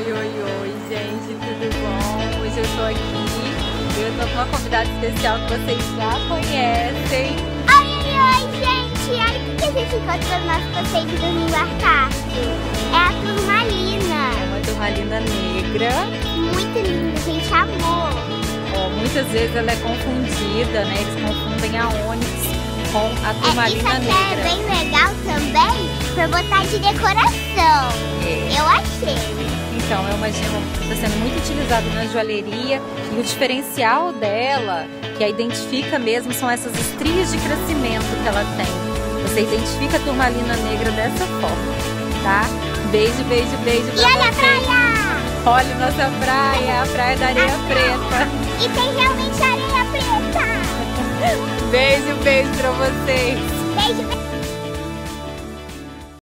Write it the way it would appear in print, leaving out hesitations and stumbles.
Oi, gente, tudo bom? Hoje eu tô aqui e eu tô com uma convidada especial que vocês já conhecem. Oi, gente! Olha o que a gente encontrou no nosso passeio de domingo à tarde. É a turmalina. É uma turmalina negra. Muito linda, a gente amou. Ó, muitas vezes ela é confundida, né? Eles confundem a ônix com a turmalina isso aqui negra. É bem legal também pra botar de decoração. Eu achei. Então, é uma gema que está sendo muito utilizada na joalheria e o diferencial dela, que a identifica mesmo, são essas estrias de crescimento que ela tem. Você identifica a turmalina negra dessa forma, tá? Beijo, beijo, beijo pra vocês. E olha a praia! Olha nossa praia, a praia da areia preta. E tem realmente areia preta! Beijo, beijo pra vocês. Beijo, beijo.